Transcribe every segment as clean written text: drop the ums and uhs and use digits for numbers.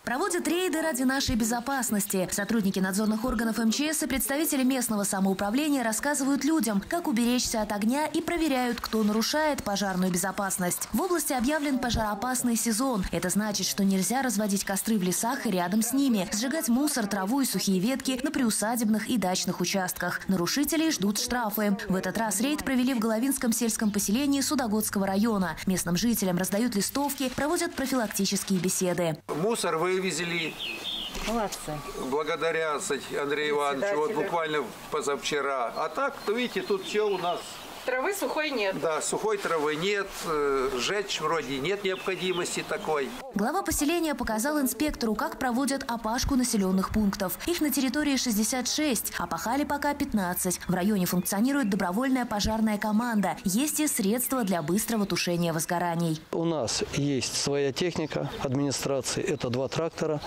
Проводят рейды ради нашей безопасности. Сотрудники надзорных органов МЧС и представители местного самоуправления рассказывают людям, как уберечься от огня, и проверяют, кто нарушает пожарную безопасность. В области объявлен пожароопасный сезон. Это значит, что нельзя разводить костры в лесах и рядом с ними, сжигать мусор, траву и сухие ветки на приусадебных и дачных участках. Нарушителей ждут штрафы. В этот раз рейд провели в Головинском сельском поселении Судогодского района. Местным жителям раздают листовки, проводят профилактические беседы. Мусор вывезли. Молодцы. Благодаря Андрею Ивановичу, вот буквально позавчера. А так, видите, тут все у нас. Травы сухой нет. Да, сухой травы нет, сжечь вроде нет необходимости такой. Глава поселения показал инспектору, как проводят опашку населенных пунктов. Их на территории 66, опахали пока 15. В районе функционирует добровольная пожарная команда. Есть и средства для быстрого тушения возгораний. У нас есть своя техника администрации. Это 2 трактора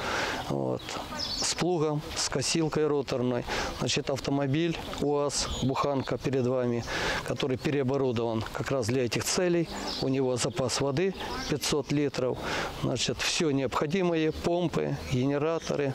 с плугом, с косилкой роторной. Значит, автомобиль УАЗ, буханка перед вами, который переоборудован как раз для этих целей. У него запас воды 500 литров. Значит, все необходимое, помпы, генераторы,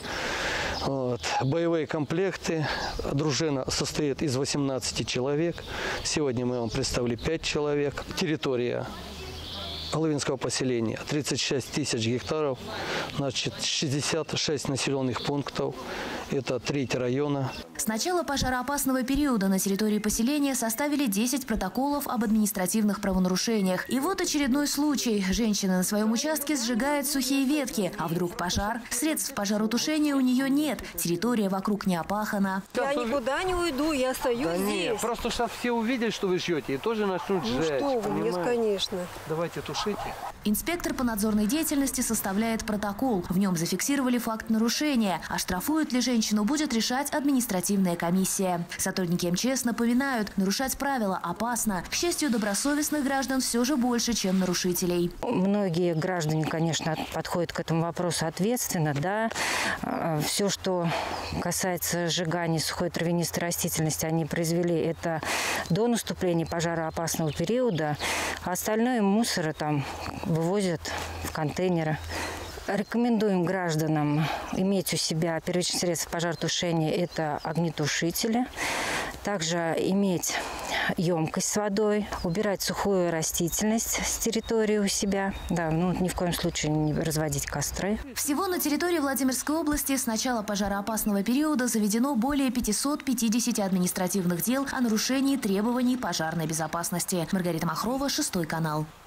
боевые комплекты. Дружина состоит из 18 человек. Сегодня мы вам представили 5 человек. Территория Головинского поселения 36 тысяч гектаров, значит, 66 населенных пунктов. Это 3 района. С начала пожароопасного периода на территории поселения составили 10 протоколов об административных правонарушениях. И вот очередной случай. Женщина на своем участке сжигает сухие ветки. А вдруг пожар? Средств пожаротушения у нее нет. Территория вокруг не опахана. Я никуда не уйду, я остаюсь здесь. Нет, просто сейчас все увидят, что вы жжете, и тоже начнут сжечь. Ну что вы, нет, конечно. Давайте тушите. Инспектор по надзорной деятельности составляет протокол. В нем зафиксировали факт нарушения. А штрафуют ли женщину, будет решать административная комиссия. Сотрудники МЧС напоминают, нарушать правила опасно. К счастью, добросовестных граждан все же больше, чем нарушителей. Многие граждане, конечно, подходят к этому вопросу ответственно. Да? Все, что касается сжигания сухой травянистой растительности, они произвели это до наступления пожароопасного периода. А остальное мусор там вывозят в контейнеры. Рекомендуем гражданам иметь у себя первичные средства пожаротушения – это огнетушители. Также иметь емкость с водой, убирать сухую растительность с территории у себя. Да, ни в коем случае не разводить костры. Всего на территории Владимирской области с начала пожароопасного периода заведено более 550 административных дел о нарушении требований пожарной безопасности. Маргарита Махрова, 6 канал.